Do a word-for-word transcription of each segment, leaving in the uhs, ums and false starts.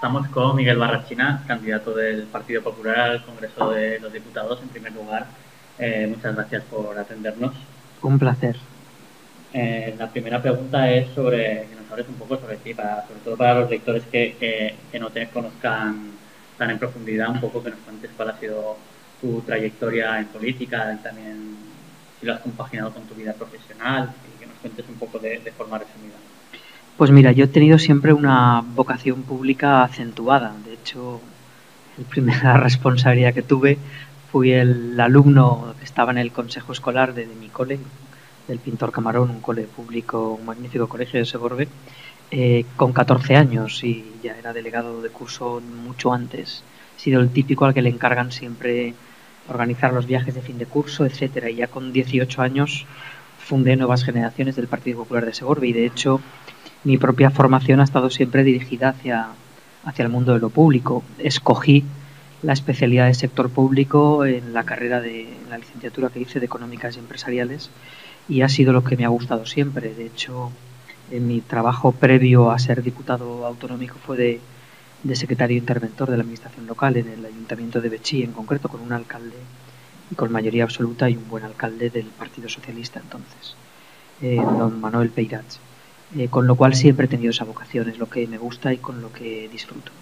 Estamos con Miguel Barrachina, candidato del Partido Popular al Congreso de los Diputados. En primer lugar, eh, muchas gracias por atendernos. Un placer. Eh, la primera pregunta es sobre que nos hables un poco sobre ti, para, sobre todo para los lectores que, que, que no te conozcan tan en profundidad, un poco que nos cuentes cuál ha sido tu trayectoria en política, y también si lo has compaginado con tu vida profesional, y que nos cuentes un poco de, de forma resumida. Pues mira, yo he tenido siempre una vocación pública acentuada. De hecho, la primera responsabilidad que tuve fui el alumno que estaba en el consejo escolar de, de mi cole, del Pintor Camarón, un cole público, un magnífico colegio de Segorbe, eh, con catorce años, y ya era delegado de curso mucho antes. He sido el típico al que le encargan siempre organizar los viajes de fin de curso, etcétera. Y ya con dieciocho años fundé Nuevas Generaciones del Partido Popular de Segorbe, y de hecho mi propia formación ha estado siempre dirigida hacia, hacia el mundo de lo público. Escogí la especialidad de sector público en la carrera de en la licenciatura que hice de Económicas y Empresariales, y ha sido lo que me ha gustado siempre. De hecho, en mi trabajo previo a ser diputado autonómico fue de, de secretario interventor de la administración local en el Ayuntamiento de Betxí, en concreto, con un alcalde y con mayoría absoluta y un buen alcalde del Partido Socialista entonces, eh, don Manuel Peirats. Eh, con lo cual siempre he tenido esa vocación, es lo que me gusta y con lo que disfruto.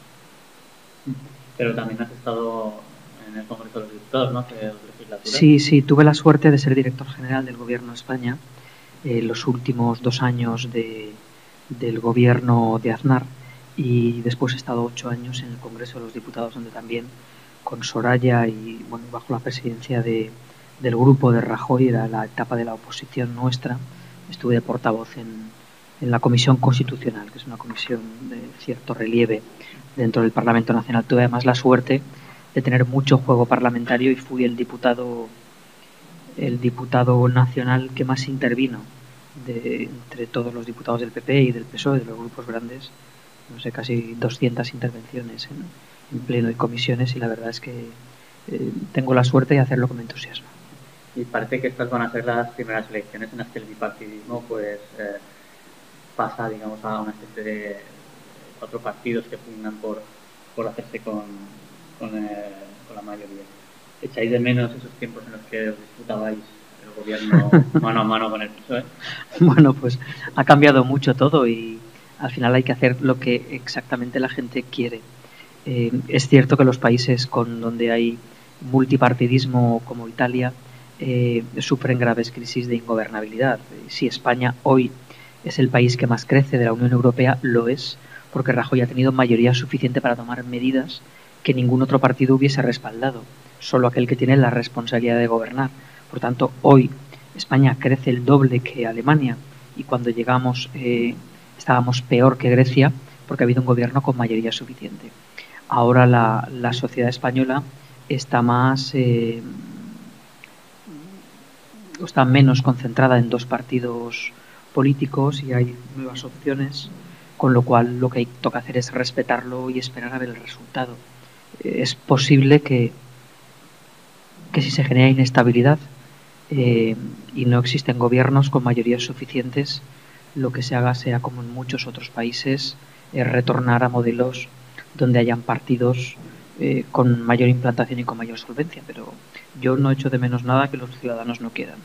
Pero también has estado en el Congreso de los Diputados, ¿no? De legislatura. Sí, sí, tuve la suerte de ser director general del Gobierno de España eh, los últimos dos años de, del Gobierno de Aznar, y después he estado ocho años en el Congreso de los Diputados, donde también con Soraya y bueno, bajo la presidencia de, del grupo de Rajoy, era la etapa de la oposición nuestra, estuve de portavoz en en la Comisión Constitucional, que es una comisión de cierto relieve dentro del Parlamento Nacional. Tuve además la suerte de tener mucho juego parlamentario y fui el diputado el diputado nacional que más intervino de, entre todos los diputados del P P y del P S O E, de los grupos grandes. No sé, casi doscientas intervenciones en, en pleno y comisiones, y la verdad es que eh, tengo la suerte de hacerlo con entusiasmo. Y parece que estas van a ser las primeras elecciones en las que el bipartidismo pues eh, pasa, digamos, a una especie de cuatro partidos que pugnan por, por hacerse con, con, eh, con la mayoría. ¿Echáis de menos esos tiempos en los que os disputabais el gobierno mano a mano con el P S O E? Bueno, pues ha cambiado mucho todo y al final hay que hacer lo que exactamente la gente quiere. Eh, es cierto que los países con donde hay multipartidismo, como Italia, eh, sufren graves crisis de ingobernabilidad. Si España hoy es el país que más crece de la Unión Europea, lo es porque Rajoy ha tenido mayoría suficiente para tomar medidas que ningún otro partido hubiese respaldado, solo aquel que tiene la responsabilidad de gobernar. Por tanto, hoy España crece el doble que Alemania, y cuando llegamos eh, estábamos peor que Grecia porque ha habido un gobierno con mayoría suficiente. Ahora la, la sociedad española está más eh, está menos concentrada en dos partidos políticos y hay nuevas opciones, con lo cual lo que toca hacer es respetarlo y esperar a ver el resultado. Es posible que, que si se genera inestabilidad eh, y no existen gobiernos con mayorías suficientes, lo que se haga sea, como en muchos otros países, es retornar a modelos donde hayan partidos eh, con mayor implantación y con mayor solvencia, pero yo no echo de menos nada que los ciudadanos no quieran.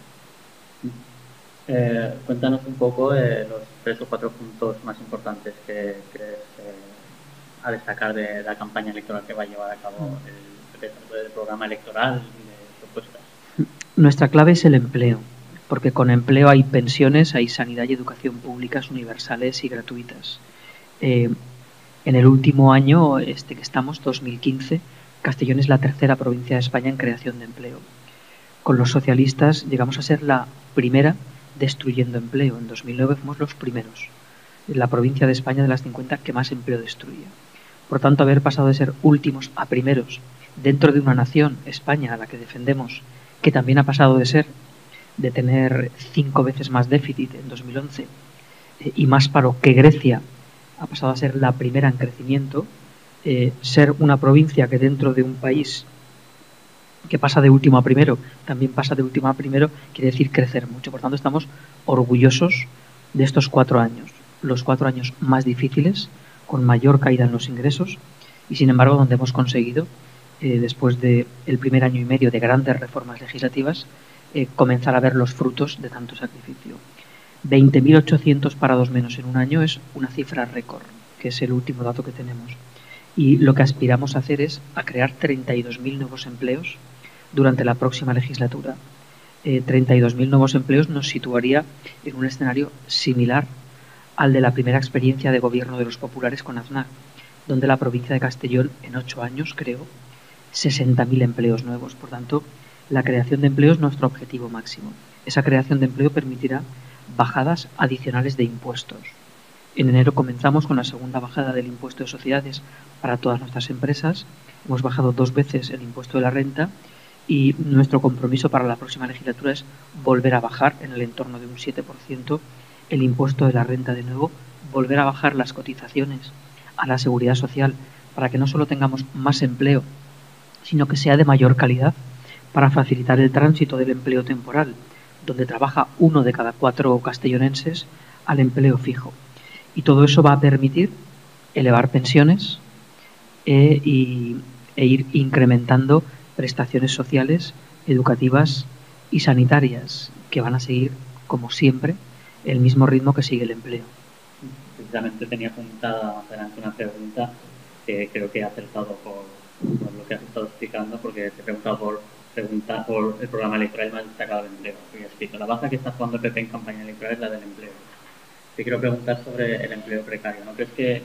Eh, cuéntanos un poco eh, los tres o cuatro puntos más importantes que crees eh, a destacar de la campaña electoral que va a llevar a cabo el, el, el programa electoral y de propuestas. Nuestra clave es el empleo, porque con empleo hay pensiones, hay sanidad y educación públicas universales y gratuitas. Eh, en el último año este que estamos, dos mil quince, Castellón es la tercera provincia de España en creación de empleo. Con los socialistas llegamos a ser la primera destruyendo empleo. En dos mil nueve fuimos los primeros, la provincia de España de las cincuenta que más empleo destruía. Por tanto, haber pasado de ser últimos a primeros dentro de una nación, España, a la que defendemos, que también ha pasado de ser de tener cinco veces más déficit en dos mil once eh, y más paro que Grecia, ha pasado a ser la primera en crecimiento, eh, ser una provincia que dentro de un país que pasa de último a primero, también pasa de último a primero, quiere decir crecer mucho. Por tanto, estamos orgullosos de estos cuatro años, los cuatro años más difíciles, con mayor caída en los ingresos y, sin embargo, donde hemos conseguido, eh, después del primer año y medio de grandes reformas legislativas, eh, comenzar a ver los frutos de tanto sacrificio. veinte mil ochocientos parados menos en un año es una cifra récord, que es el último dato que tenemos. Y lo que aspiramos a hacer es a crear treinta y dos mil nuevos empleos durante la próxima legislatura. Eh, treinta y dos mil nuevos empleos nos situaría en un escenario similar al de la primera experiencia de gobierno de los populares con Aznar, donde la provincia de Castellón en ocho años creó sesenta mil empleos nuevos. Por tanto, la creación de empleo es nuestro objetivo máximo. Esa creación de empleo permitirá bajadas adicionales de impuestos. En enero comenzamos con la segunda bajada del impuesto de sociedades para todas nuestras empresas. Hemos bajado dos veces el impuesto de la renta y nuestro compromiso para la próxima legislatura es volver a bajar en el entorno de un siete por ciento el impuesto de la renta de nuevo, volver a bajar las cotizaciones a la seguridad social para que no solo tengamos más empleo, sino que sea de mayor calidad, para facilitar el tránsito del empleo temporal, donde trabaja uno de cada cuatro castellonenses, al empleo fijo. Y todo eso va a permitir elevar pensiones e, y, e ir incrementando prestaciones sociales, educativas y sanitarias, que van a seguir, como siempre, el mismo ritmo que sigue el empleo. Precisamente tenía apuntada más adelante una pregunta que creo que he acertado por, por lo que has estado explicando, porque te he preguntado por, pregunta, por el programa electoral más destacado del empleo. Y he escrito, la baza que está jugando el P P en campaña electoral es la del empleo. Te quiero preguntar sobre el empleo precario. ¿No crees que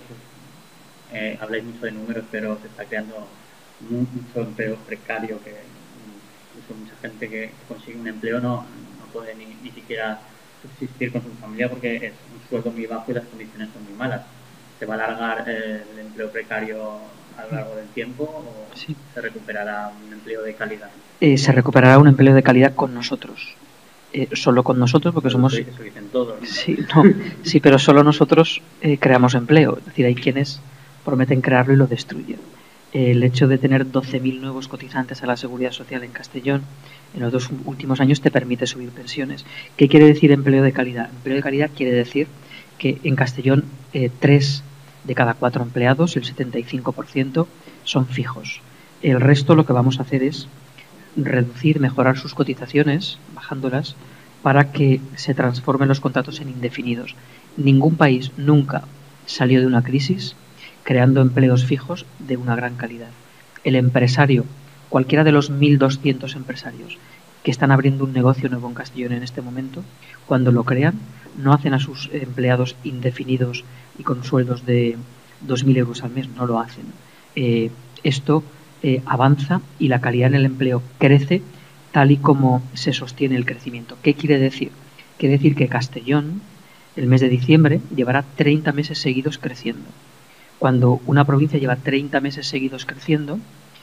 eh, habláis mucho de números, pero se está creando mucho empleo precario, que incluso mucha gente que consigue un empleo no, no puede ni, ni siquiera subsistir con su familia porque es un sueldo muy bajo y las condiciones son muy malas? ¿Se va a alargar eh, el empleo precario a lo largo del tiempo o sí. se recuperará un empleo de calidad? Eh, se recuperará un empleo de calidad con nosotros. Eh, solo con nosotros, porque eso somos... Eso dicen todos, ¿no? Sí, no, sí, pero solo nosotros eh, creamos empleo. Es decir, hay quienes prometen crearlo y lo destruyen. Eh, el hecho de tener doce mil nuevos cotizantes a la Seguridad Social en Castellón en los dos últimos años te permite subir pensiones. ¿Qué quiere decir empleo de calidad? Empleo de calidad quiere decir que en Castellón eh, tres de cada cuatro empleados, el setenta y cinco por ciento, son fijos. El resto lo que vamos a hacer es reducir, mejorar sus cotizaciones, bajándolas, para que se transformen los contratos en indefinidos. Ningún país nunca salió de una crisis creando empleos fijos de una gran calidad. El empresario, cualquiera de los mil doscientos empresarios que están abriendo un negocio nuevo en Castellón en este momento, cuando lo crean, no hacen a sus empleados indefinidos y con sueldos de dos mil euros al mes, no lo hacen. Eh, esto eh, avanza y la calidad en el empleo crece tal y como se sostiene el crecimiento. ¿Qué quiere decir? Quiere decir que Castellón, el mes de diciembre, llevará treinta meses seguidos creciendo. Cuando una provincia lleva treinta meses seguidos creciendo,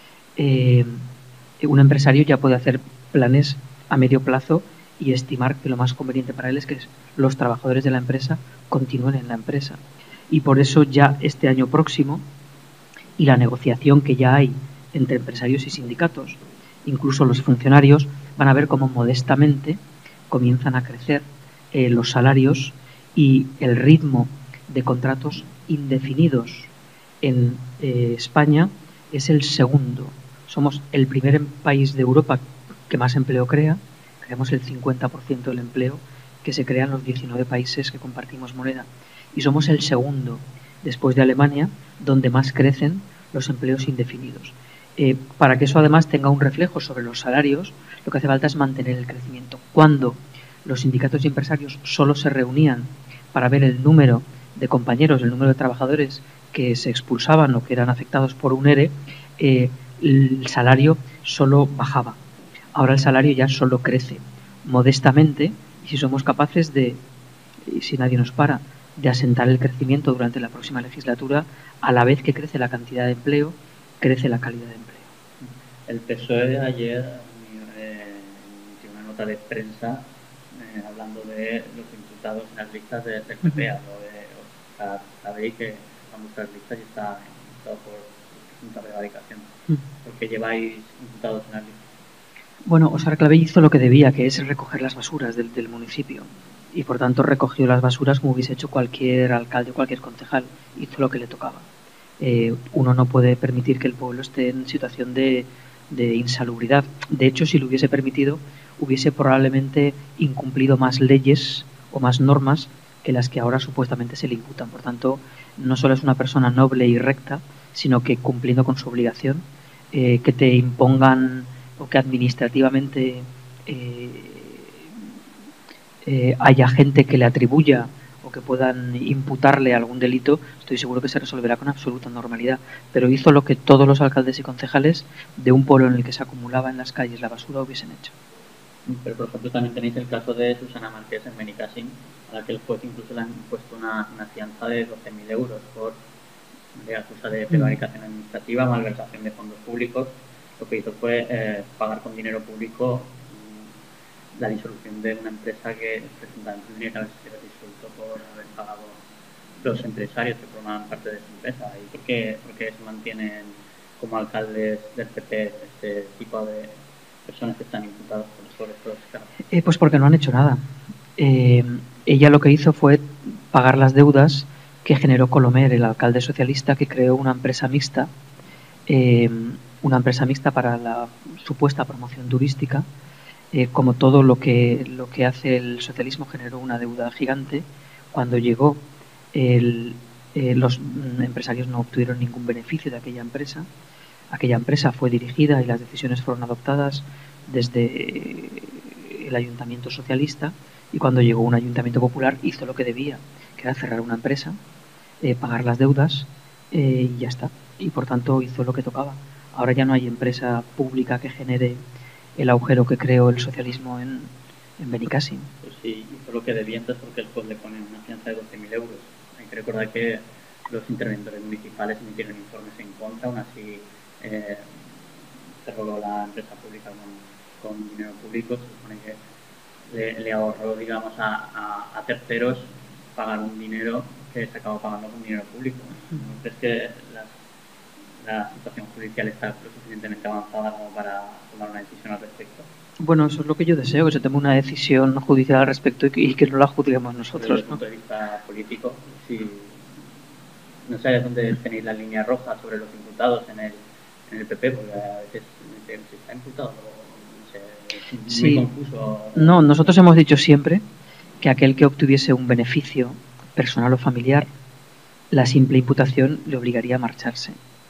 eh, un empresario ya puede hacer planes a medio plazo y estimar que lo más conveniente para él es que los trabajadores de la empresa continúen en la empresa. Y por eso ya este año próximo, y la negociación que ya hay entre empresarios y sindicatos, incluso los funcionarios, van a ver cómo modestamente comienzan a crecer eh, los salarios y el ritmo de contratos indefinidos en eh, España es el segundo. Somos el primer país de Europa que más empleo crea. Creamos el cincuenta por ciento del empleo que se crea en los diecinueve países que compartimos moneda. Y somos el segundo, después de Alemania, donde más crecen los empleos indefinidos. Eh, para que eso además tenga un reflejo sobre los salarios, lo que hace falta es mantener el crecimiento. Cuando los sindicatos y empresarios solo se reunían para ver el número de compañeros, el número de trabajadores que se expulsaban o que eran afectados por un ERE, eh, el salario solo bajaba. Ahora el salario ya solo crece modestamente, y si somos capaces de, y si nadie nos para, de asentar el crecimiento durante la próxima legislatura, a la vez que crece la cantidad de empleo, crece la calidad de empleo. El P S O E ayer eh, emitió una nota de prensa eh, hablando de los imputados en las listas de, del P P. Uh-huh. O sea, sabéis que están vuestras listas y está imputado por presunta prevaricación. Uh-huh. ¿Por qué lleváis imputados en las listas? Bueno, Óscar Clavell hizo lo que debía, que es recoger las basuras del, del municipio. y por tanto recogió las basuras como hubiese hecho cualquier alcalde o cualquier concejal, hizo lo que le tocaba. Eh, uno no puede permitir que el pueblo esté en situación de, de insalubridad. De hecho, si lo hubiese permitido, hubiese probablemente incumplido más leyes o más normas que las que ahora supuestamente se le imputan. Por tanto, no solo es una persona noble y recta, sino que cumpliendo con su obligación, eh, que te impongan o que administrativamente eh, eh, haya gente que le atribuya o que puedan imputarle algún delito, estoy seguro que se resolverá con absoluta normalidad. Pero hizo lo que todos los alcaldes y concejales de un pueblo en el que se acumulaba en las calles la basura hubiesen hecho. Pero, por ejemplo, también tenéis el caso de Susana Marqués en Benicàssim, a la que el juez incluso le han impuesto una, una fianza de doce mil euros por de acusa de prevaricación administrativa, malversación de fondos públicos. Lo que hizo fue eh, pagar con dinero público mmm, la disolución de una empresa que presuntamente tendría que haber sido disuelto por haber pagado los empresarios que formaban parte de su empresa. ¿Y por qué, por qué se mantienen como alcaldes del P P este tipo de personas que están imputadas por estos casos? Eh, pues porque no han hecho nada. Eh, ella lo que hizo fue pagar las deudas que generó Colomer, el alcalde socialista, que creó una empresa mixta, eh, una empresa mixta para la supuesta promoción turística. Eh, como todo lo que, lo que hace el socialismo, generó una deuda gigante. Cuando llegó, el, eh, los empresarios no obtuvieron ningún beneficio de aquella empresa. Aquella empresa fue dirigida y las decisiones fueron adoptadas desde el ayuntamiento socialista, y cuando llegó un ayuntamiento popular hizo lo que debía, que era cerrar una empresa, eh, pagar las deudas eh, y ya está. Y por tanto hizo lo que tocaba. Ahora ya no hay empresa pública que genere el agujero que creó el socialismo en, en Benicàssim. Pues sí, hizo lo que debía, entonces porque el juez le pone una fianza de doce mil euros. Hay que recordar que los interventores municipales emitieron informes en contra, aún así eh, cerró la empresa pública con, con dinero público. Se supone que le, le ahorró, digamos, a, a, a terceros pagar un dinero que se acabó pagando con dinero público. ¿No crees que la, la situación judicial está lo suficientemente avanzada como para tomar una decisión al respecto? Bueno, eso es lo que yo deseo, que se tome una decisión judicial al respecto y que, y que no la juzguemos nosotros. Desde el ¿no? punto de vista político, si no sabes dónde tenéis la línea roja sobre los imputados en el, en el P P, porque a veces se está imputado, no sé, es muy sí. confuso. No, nosotros hemos dicho siempre que aquel que obtuviese un beneficio personal o familiar, la simple imputación le obligaría a marcharse.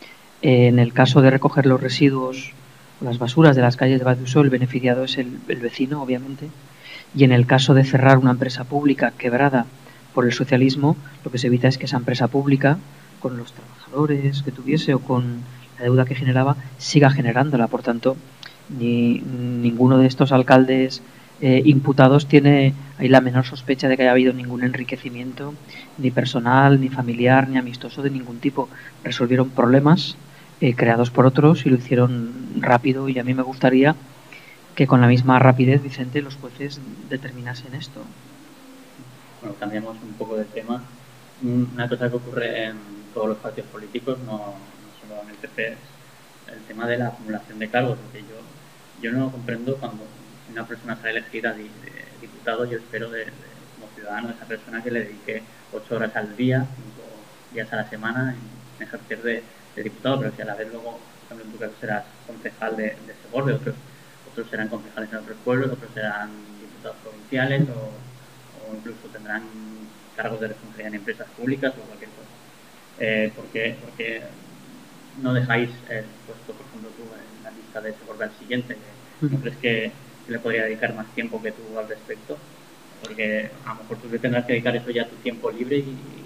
En el caso de recoger los residuos o las basuras de las calles de Valdeusó, el beneficiado es el, el vecino, obviamente, y en el caso de cerrar una empresa pública quebrada por el socialismo, lo que se evita es que esa empresa pública, con los trabajadores que tuviese o con la deuda que generaba, siga generándola. Por tanto, ni ninguno de estos alcaldes eh, imputados tiene ahí la menor sospecha de que haya habido ningún enriquecimiento, ni personal, ni familiar, ni amistoso de ningún tipo. Resolvieron problemas eh, creados por otros y lo hicieron rápido, y a mí me gustaría que con la misma rapidez, Vicente, los jueces determinasen esto. Bueno, cambiamos un poco de tema. Una cosa que ocurre en todos los partidos políticos, no, no solo en el P P, es el tema de la acumulación de cargos, porque yo, yo no comprendo cuando una persona sale elegida de, de diputado, yo espero de, de, como ciudadano de esa persona que le dedique ocho horas al día, cinco días a la semana en ejercer de, de diputado, pero si a la vez luego, por ejemplo, en tu caso serás concejal de, de Segorbe, otros, otros serán concejales en otros pueblos, otros serán diputados provinciales o, o incluso tendrán cargos de responsabilidad en empresas públicas o cualquier cosa. Eh, ¿por qué, por qué no dejáis el puesto, por ejemplo, tú en la lista de Segorbe al siguiente? ¿No crees que, que le podría dedicar más tiempo que tú al respecto? Porque a lo mejor tú le tendrás que dedicar eso ya a tu tiempo libre, y,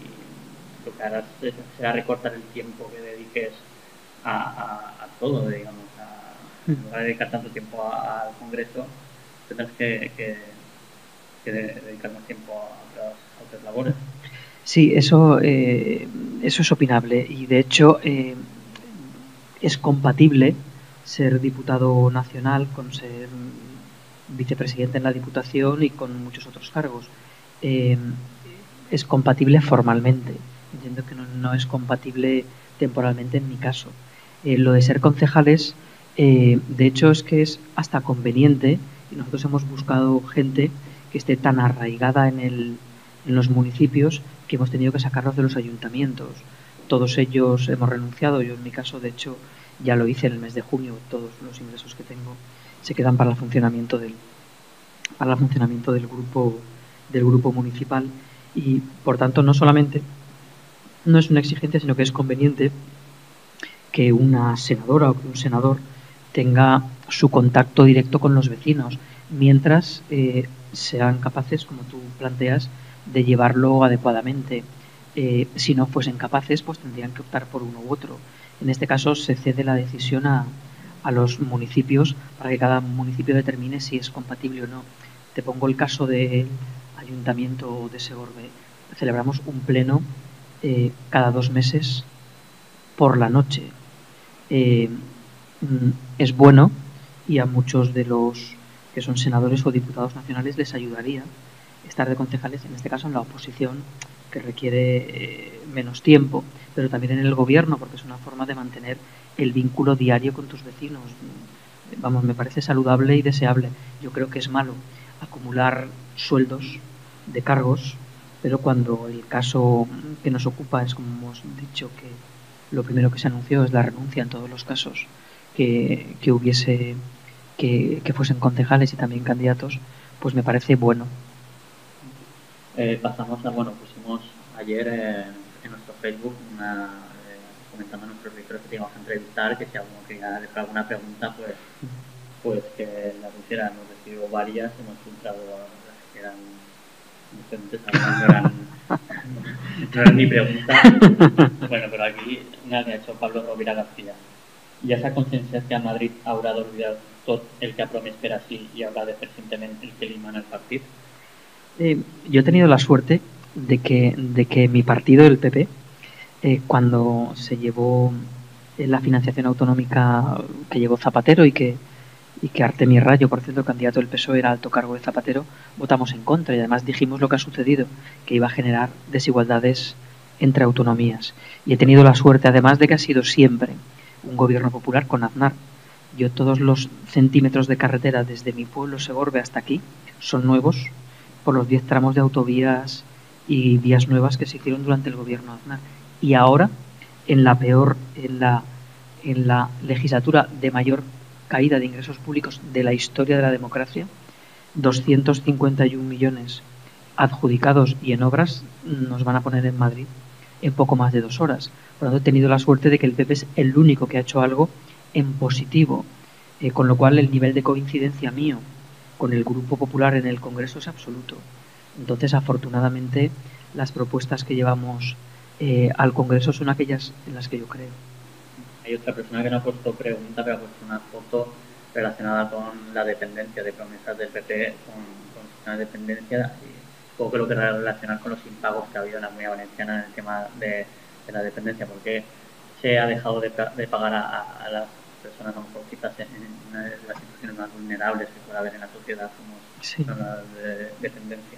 y lo que harás será recortar el tiempo que dediques a, a, a todo, digamos. A, en lugar de dedicar tanto tiempo al Congreso, tendrás que, que, que dedicar más tiempo a otras, a otras labores. Sí, eso, eh, eso es opinable, y de hecho eh, es compatible ser diputado nacional con ser vicepresidente en la Diputación y con muchos otros cargos. Eh, es compatible formalmente. Entiendo que no, no es compatible temporalmente en mi caso. Eh, lo de ser concejales, eh, de hecho, es que es hasta conveniente, y nosotros hemos buscado gente que esté tan arraigada en, el, en los municipios que hemos tenido que sacarlos de los ayuntamientos. Todos ellos hemos renunciado, yo en mi caso de hecho ya lo hice en el mes de junio, todos los ingresos que tengo se quedan para el funcionamiento del, para el funcionamiento del grupo, del grupo municipal y por tanto no solamente no es una exigencia, sino que es conveniente que una senadora o que un senador tenga su contacto directo con los vecinos, mientras eh, sean capaces, como tú planteas, de llevarlo adecuadamente. Eh, si no fuesen capaces, pues tendrían que optar por uno u otro. En este caso se cede la decisión a, a los municipios para que cada municipio determine si es compatible o no. Te pongo el caso del Ayuntamiento de Segorbe. Celebramos un pleno eh, cada dos meses por la noche. Eh, es bueno y a muchos de los que son senadores o diputados nacionales les ayudaría estar de concejales, en este caso en la oposición, que requiere eh, menos tiempo, pero también en el gobierno, porque es una forma de mantener el vínculo diario con tus vecinos. Vamos, me parece saludable y deseable. Yo creo que es malo acumular sueldos de cargos, pero cuando el caso que nos ocupa es, como hemos dicho, que lo primero que se anunció es la renuncia en todos los casos que, que hubiese, que, que fuesen concejales y también candidatos, pues me parece bueno. Eh, pasamos a, bueno, pusimos ayer eh, en nuestro Facebook una, eh, comentando a nuestros lectores que íbamos a entrevistar, que si alguno quería hacer alguna pregunta, pues, pues que la pusiera. Hemos recibido varias, hemos filtrado las que eran diferentes, no eran, no eran ni preguntas. Bueno, pero aquí una que ha hecho Pablo Rovira García. I esa consciència a Madrid haurà d'oblidar tot el que ha promès per així i haurà de fer simplement el que li mana el partit? Eh, yo he tenido la suerte de que, de que mi partido, el P P, eh, cuando se llevó la financiación autonómica que llevó Zapatero y que, y que Artemio Rayo, por cierto, el candidato del P S O E, era alto cargo de Zapatero, votamos en contra y además dijimos lo que ha sucedido, que iba a generar desigualdades entre autonomías. Y he tenido la suerte además de que ha sido siempre un gobierno popular con Aznar. Yo todos los centímetros de carretera desde mi pueblo Segorbe hasta aquí son nuevos por los diez tramos de autovías y vías nuevas que se hicieron durante el gobierno Aznar. Y ahora, en la peor, en la, en la legislatura de mayor caída de ingresos públicos de la historia de la democracia, doscientos cincuenta y un millones adjudicados y en obras nos van a poner en Madrid en poco más de dos horas. Por lo tanto, he tenido la suerte de que el P P es el único que ha hecho algo en positivo, eh, con lo cual el nivel de coincidencia mío con el Grupo Popular en el Congreso es absoluto. Entonces, afortunadamente, las propuestas que llevamos eh, al Congreso son aquellas en las que yo creo. Hay otra persona que no ha puesto pregunta, pero ha puesto una foto relacionada con la dependencia, de promesas del P P con, con el sistema de dependencia y poco lo que relacionar con los impagos que ha habido en la Comunidad Valenciana en el tema de, de la dependencia, porque se ha dejado de, de pagar a, a las personas, a lo mejor quizás en, en una de las situaciones más vulnerables que puede haber en la sociedad, como sí. son las de dependencia.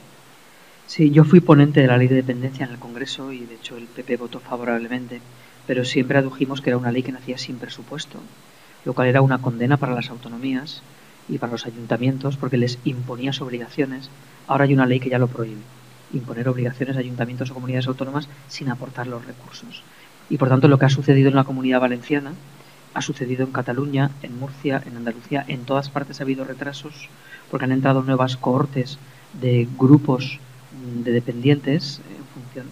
Sí, yo fui ponente de la ley de dependencia en el Congreso y de hecho el P P votó favorablemente, pero siempre adujimos que era una ley que nacía sin presupuesto, lo cual era una condena para las autonomías y para los ayuntamientos porque les imponía obligaciones. Ahora hay una ley que ya lo prohíbe, imponer obligaciones a ayuntamientos o comunidades autónomas sin aportar los recursos. Y por tanto lo que ha sucedido en la Comunidad Valenciana ha sucedido en Cataluña, en Murcia, en Andalucía, en todas partes ha habido retrasos porque han entrado nuevas cohortes de grupos de dependientes en función,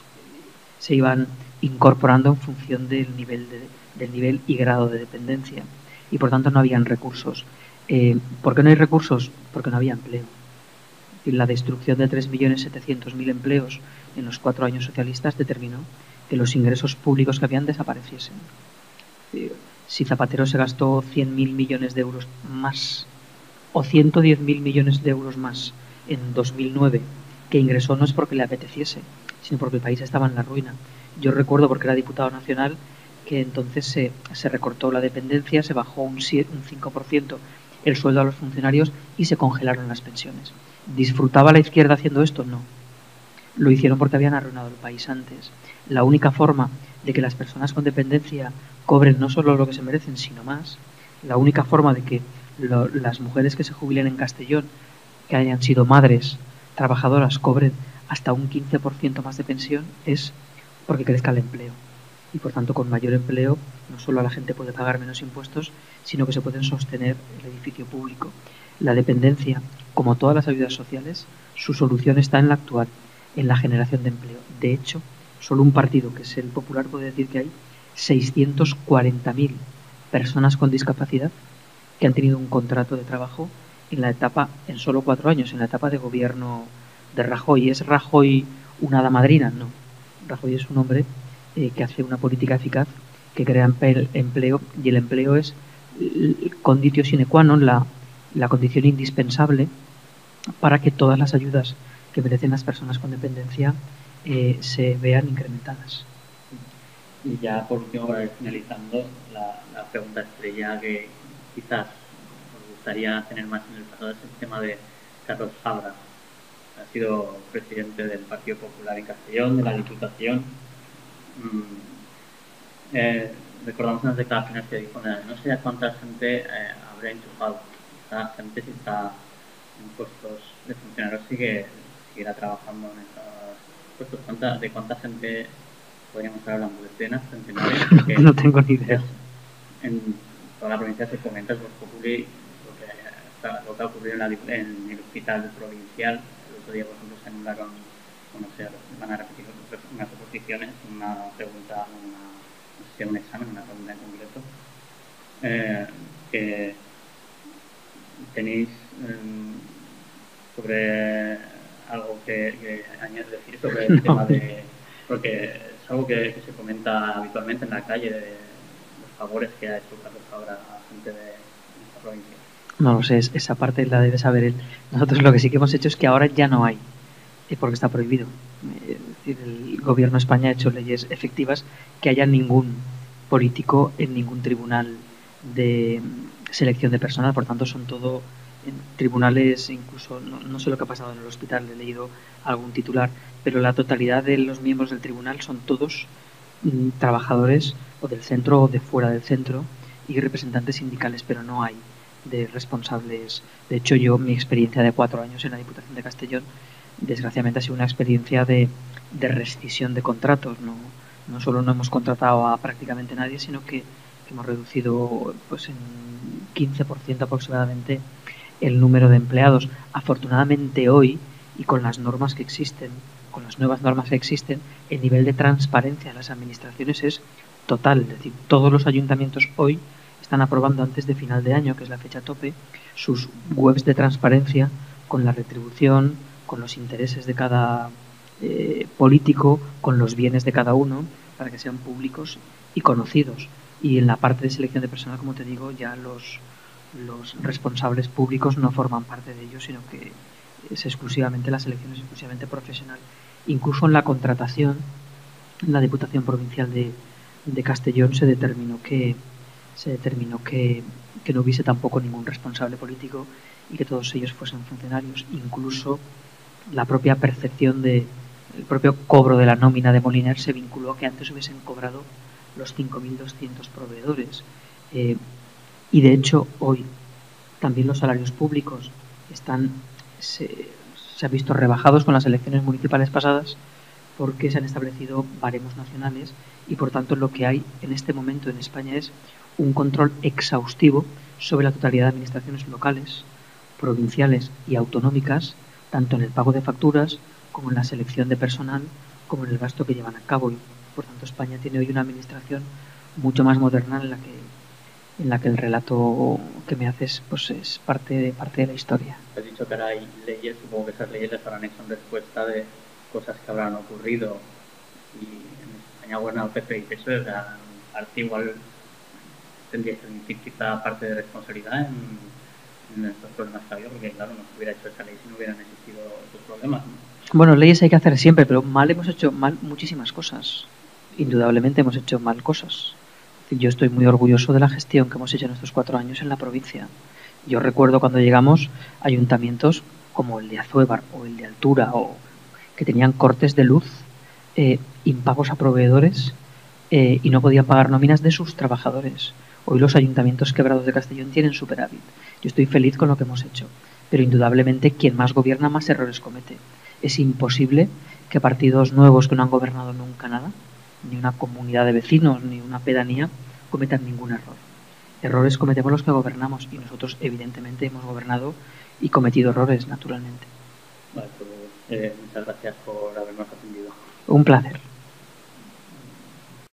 se iban incorporando en función del nivel, de, del nivel y grado de dependencia y por tanto no habían recursos. Eh, ¿Por qué no hay recursos? Porque no había empleo. Y la destrucción de tres millones setecientos mil empleos en los cuatro años socialistas determinó que los ingresos públicos que habían desapareciesen. Si Zapatero se gastó cien mil millones de euros más o ciento diez mil millones de euros más en dos mil nueve que ingresó no es porque le apeteciese, sino porque el país estaba en la ruina. Yo recuerdo, porque era diputado nacional, que entonces se, se recortó la dependencia, se bajó un, un cinco por ciento el sueldo a los funcionarios y se congelaron las pensiones. ¿Disfrutaba la izquierda haciendo esto? No. Lo hicieron porque habían arruinado el país antes. La única forma de que las personas con dependencia cobren no solo lo que se merecen, sino más, la única forma de que lo, las mujeres que se jubilen en Castellón, que hayan sido madres trabajadoras cobren hasta un quince por ciento más de pensión es porque crezca el empleo. Y por tanto, con mayor empleo, no solo la gente puede pagar menos impuestos, sino que se pueden sostener el edificio público. La dependencia, como todas las ayudas sociales, su solución está en la actual, en la generación de empleo. De hecho, solo un partido, que es el Popular, puede decir que hay seiscientos cuarenta mil personas con discapacidad que han tenido un contrato de trabajo en la etapa, en solo cuatro años, en la etapa de gobierno de Rajoy. ¿Es Rajoy una hada madrina? No. Rajoy es un hombre eh, que hace una política eficaz, que crea empleo, y el empleo es conditio sine qua non, la, la condición indispensable para que todas las ayudas que merecen las personas con dependencia eh, se vean incrementadas. Y ya por último, para ir finalizando, la, la pregunta estrella que quizás nos gustaría tener más en el pasado es el tema de Carlos Fabra. Ha sido presidente del Partido Popular en Castellón, de la Diputación. Mm, eh, recordamos unas declaraciones que dijo, no sé a cuánta gente eh, habrá enchufado. Esta gente, si está en puestos de funcionarios, sigue seguirá trabajando en estos puestos. ¿Cuánta, ¿De cuánta gente podríamos estar hablando? ¿Decenas, centenares? Porque no tengo ni idea. En toda la provincia se comenta el Populi, lo que, está, lo que ha ocurrido en, la, en el hospital provincial. El otro día, por ejemplo, se anularon, bueno, se van a repetir unas oposiciones, una pregunta, una, no sé si un examen, una pregunta en concreto, eh, que tenéis eh, sobre algo que, que añadir decir sobre el no. tema de, porque es algo que, que se comenta habitualmente en la calle, de los favores que ha hecho Carlos Fabra a gente de esta provincia. No lo sé, esa parte la debe saber él. Nosotros lo que sí que hemos hecho es que ahora ya no hay, porque está prohibido. Es decir, el gobierno de España ha hecho leyes efectivas que haya ningún político en ningún tribunal de selección de personal, por tanto son todo en tribunales, incluso no, no sé lo que ha pasado en el hospital, he leído algún titular, pero la totalidad de los miembros del tribunal son todos mm, trabajadores o del centro o de fuera del centro y representantes sindicales, pero no hay de responsables. De hecho, yo, mi experiencia de cuatro años en la Diputación de Castellón, desgraciadamente ha sido una experiencia de, de rescisión de contratos. No, no solo no hemos contratado a prácticamente nadie, sino que, que hemos reducido pues en quince por ciento aproximadamente el número de empleados. Afortunadamente hoy, y con las normas que existen, con las nuevas normas que existen, el nivel de transparencia de las administraciones es total. Es decir, todos los ayuntamientos hoy están aprobando antes de final de año, que es la fecha tope, sus webs de transparencia con la retribución, con los intereses de cada eh, político, con los bienes de cada uno, para que sean públicos y conocidos. Y en la parte de selección de personal, como te digo, ya los, los responsables públicos no forman parte de ello, sino que es exclusivamente la selección, es exclusivamente profesional. Incluso en la contratación, en la Diputación Provincial de, de Castellón se determinó que se determinó que, que no hubiese tampoco ningún responsable político y que todos ellos fuesen funcionarios. Incluso la propia percepción de el propio cobro de la nómina de Moliner se vinculó a que antes hubiesen cobrado los cinco mil doscientos proveedores. Eh, y de hecho hoy también los salarios públicos están se, se han visto rebajados con las elecciones municipales pasadas, porque se han establecido baremos nacionales y por tanto lo que hay en este momento en España es un control exhaustivo sobre la totalidad de administraciones locales, provinciales y autonómicas, tanto en el pago de facturas como en la selección de personal, como en el gasto que llevan a cabo. Y por tanto España tiene hoy una administración mucho más moderna en la que en la que el relato que me haces pues es parte de parte de la historia. Has dicho que ahora hay leyes, supongo que esas leyes les habrán hecho en respuesta de cosas que habrán ocurrido, y en España gobierna el P P y P S O E, o sea, parte igual tendría que admitir quizá parte de responsabilidad en, en estos problemas que ha habido, porque claro, no se hubiera hecho esa ley si no hubieran existido esos problemas, ¿no? Bueno, leyes hay que hacer siempre, pero mal hemos hecho mal muchísimas cosas. Indudablemente hemos hecho mal cosas. Yo estoy muy orgulloso de la gestión que hemos hecho en estos cuatro años en la provincia. Yo recuerdo cuando llegamos ayuntamientos como el de Azuévar o el de Altura, o que tenían cortes de luz, eh, impagos a proveedores eh, y no podían pagar nóminas de sus trabajadores. Hoy los ayuntamientos quebrados de Castellón tienen superávit. Yo estoy feliz con lo que hemos hecho. pero indudablemente quien más gobierna más errores comete. Es imposible que partidos nuevos que no han gobernado nunca nada, ni una comunidad de vecinos, ni una pedanía, cometan ningún error. Errores cometemos los que gobernamos y nosotros evidentemente hemos gobernado y cometido errores, naturalmente. Vale, pues eh, muchas gracias por habernos atendido. Un placer.